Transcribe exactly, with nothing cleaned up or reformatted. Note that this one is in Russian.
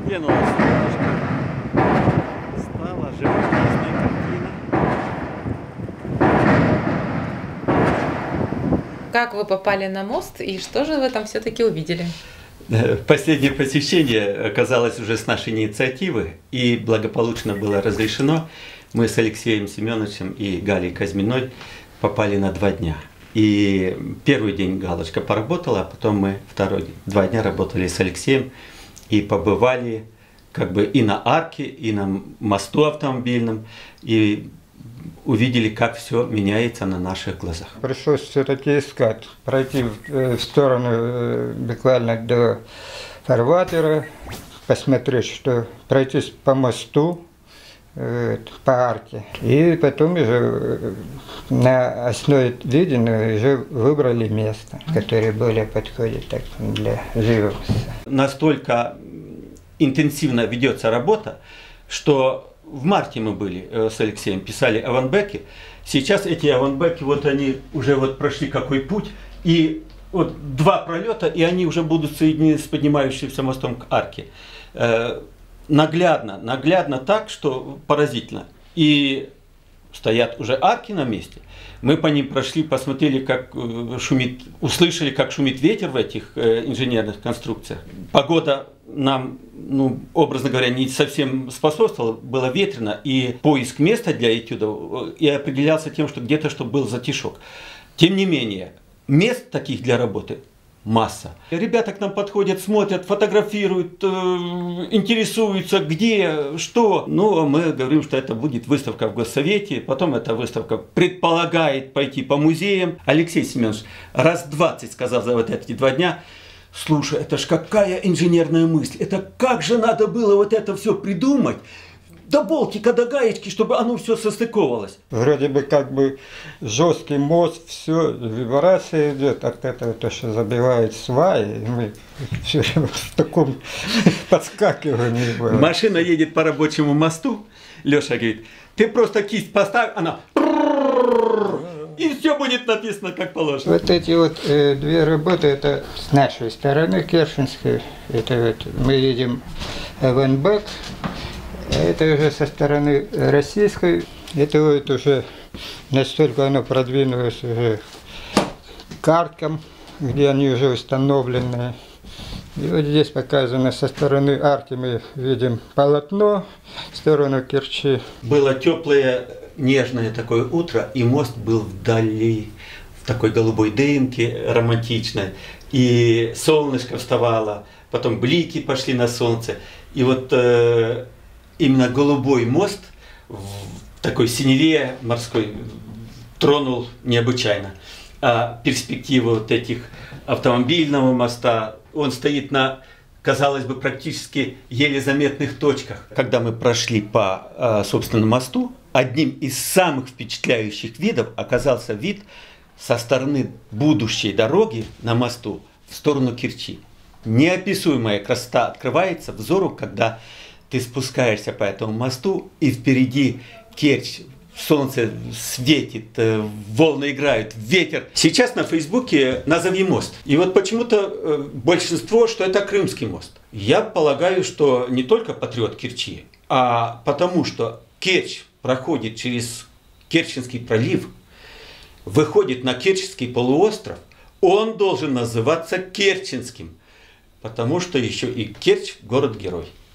Раздвинулась немножко, стала живописная картина. Как вы попали на мост и что же вы там все-таки увидели? Последнее посещение оказалось уже с нашей инициативы и благополучно было разрешено. Мы с Алексеем Семеновичем и Галей Казьминой попали на два дня. И первый день Галочка поработала, а потом мы второй два дня работали с Алексеем и побывали как бы и на арке, и на мосту автомобильном, и увидели, как все меняется на наших глазах. Пришлось все-таки искать, пройти в сторону буквально до фарватера, посмотреть, что пройтись по мосту, по арке. И потом уже на основе виденного уже выбрали место, которое более подходит так, для живописи. Настолько интенсивно ведется работа, что в марте мы были с Алексеем, писали аванбеки. Сейчас эти аванбеки, вот они уже вот прошли какой путь, и вот два пролета, и они уже будут соединены с поднимающимся мостом к арке. Э, наглядно, наглядно так, что поразительно. И стоят уже арки на месте. Мы по ним прошли, посмотрели, как шумит, услышали, как шумит ветер в этих э, инженерных конструкциях. Погода нам, ну, образно говоря, не совсем способствовала, было ветрено, и поиск места для этюдов и определялся тем, что где-то, чтобы был затишок. Тем не менее, мест таких для работы масса. Ребята к нам подходят, смотрят, фотографируют, э, интересуются, где, что. Ну, мы говорим, что это будет выставка в Госсовете, потом эта выставка предполагает пойти по музеям. Алексей Семенович раз двадцать сказал за вот эти два дня: слушай, это ж какая инженерная мысль, это как же надо было вот это все придумать, до болтика, до гаечки, чтобы оно все состыковалось. Вроде бы как бы жесткий мост, все, вибрация идет от этого, то, что забивает сваи, и мы все в таком подскакивании. Машина едет по рабочему мосту, Леша говорит, ты просто кисть поставь, она... И все будет написано как положено. Вот эти вот э, две работы, это с нашей стороны керченской, это вот мы видим аванбек. Это уже со стороны российской, это вот уже настолько оно продвинулось уже к аркам, где они уже установлены. И вот здесь показано со стороны арки мы видим полотно, в сторону Керчи. Было теплое, нежное такое утро, и мост был вдали, в такой голубой дымке романтичной, и солнышко вставало, потом блики пошли на солнце, и вот э, именно голубой мост в такой синеве морской тронул необычайно. А перспектива вот этих автомобильного моста, он стоит на, казалось бы, практически еле заметных точках. Когда мы прошли по, собственно, мосту, одним из самых впечатляющих видов оказался вид со стороны будущей дороги на мосту в сторону Керчи. Неописуемая красота открывается взору, когда ты спускаешься по этому мосту, и впереди Керчь, солнце светит, волны играют, ветер. Сейчас на Фейсбуке «Назови мост». И вот почему-то большинство, что это Крымский мост. Я полагаю, что не только патриот Керчи, а потому что Керчь проходит через Керченский пролив, выходит на Керченский полуостров, он должен называться Керченским, потому что еще и Керчь – город-герой.